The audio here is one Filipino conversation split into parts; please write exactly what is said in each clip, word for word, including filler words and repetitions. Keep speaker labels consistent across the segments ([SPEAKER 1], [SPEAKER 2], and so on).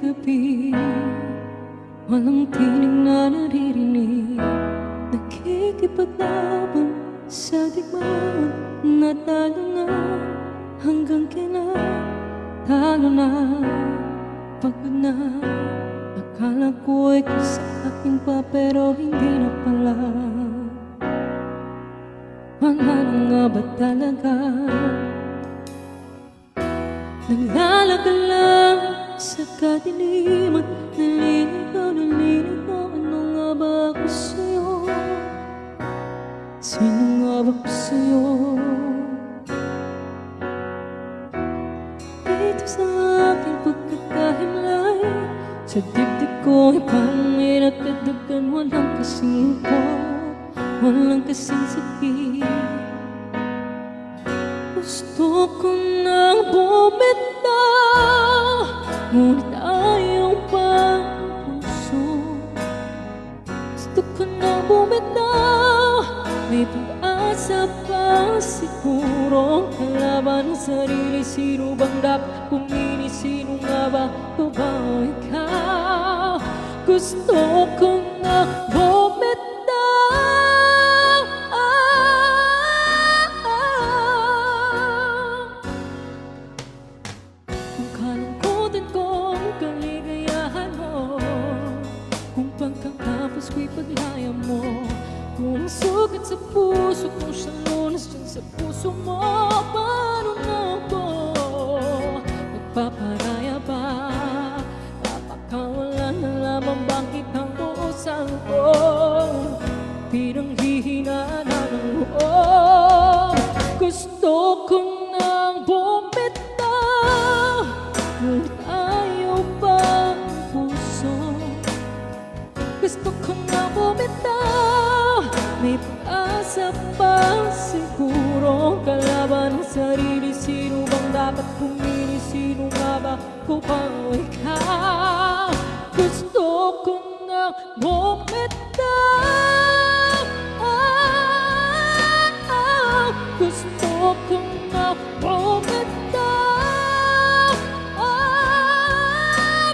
[SPEAKER 1] gabi, walang tinig na naririnig, nakikipaglaban sa digmaan. Natalo na hanggang kailan, talo na, pagod na. Akala ko ay sa akin pa, pero hindi na pala. Wala na nga ba talaga? Naglalakad lang sa kadiliman, naliligaw, naliligaw. Ano nga ba ako sa'yo? Sino nga ba ako sa'yo? Dito sa aking pagkakahimlay, sa dibdib ko ay parang may nakadagan. Walang kasing ko, walang kasing sakit. Gusto ko nang bumitaw, ngunit ayaw pa ang puso. Gusto ko nang bumitaw, may pag-asa pa siguro. Kalaban ng sarili, sino bang dapat pumili? Sino nga ba ito ba o ikaw? Gusto ko nang bumitaw. Kung kalungkutan ko, kung kaligayahan mo, kung pagkakapos ko'y paglaya mo, kung ang sugat sa puso ko siyang lunas dyan sa puso mo, paano na ako magpaparaya ba? Papakawalan na lamang bakit ang puusan ko, pinanghihinaan na ng loob. Gusto ko nang bumitaw, ngunit ayaw pa ang puso. Gusto ko nang bumitaw, may pag-asa pa siguro. Kalaban ng sarili, sino bang dapat pumili? Sino nga ba ko pa o ikaw? Gusto ko nang bumitaw, ah, ah. Gusto ko nang bumitaw, ah,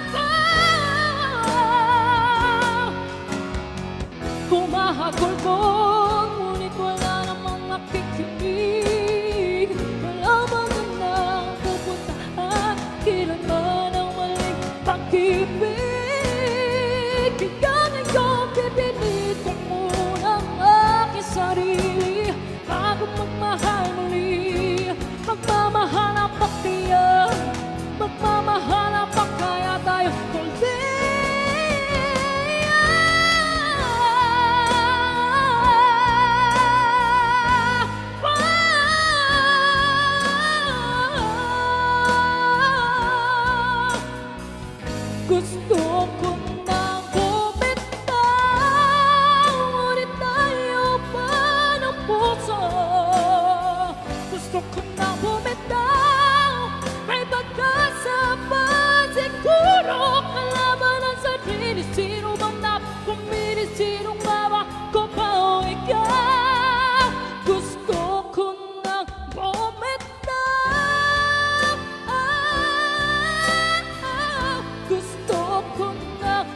[SPEAKER 1] ah. Humahagol ko, ngunit wala namang makikinig. Wala bang nang pupuntahan, kailanman ang maling pag-ibig. Kaya ngayon pipilit ko muna ang aking sarili bago magmahal muli. Magmamahal ang paktiyan, magmamahal ang pagkaya tayo muli. Gusto ko nang bumitaw, ngunit ayaw pa ng puso. Gusto ko nang bumitaw, may pag-asa pa siguro. Kalaban ng sarili, sino bang dapat pumili? Sino nga ba ko pa o ikaw? Gusto ko nang bumitaw, ah, ah. Gusto ko nang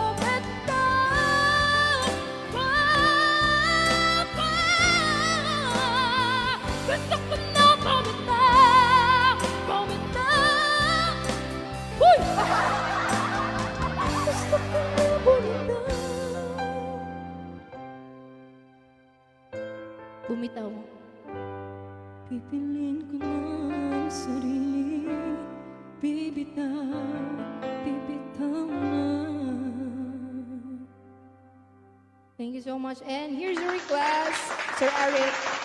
[SPEAKER 1] bumitaw, ah, ah. Gusto ko nang bumitaw, bumitaw. Uy! Gusto ko nang bumitaw. Bumitaw. Pipiliin ko na ang sarili, bibitaw, bibitaw na.
[SPEAKER 2] Thank you so much. And here's your request, Sir Eric.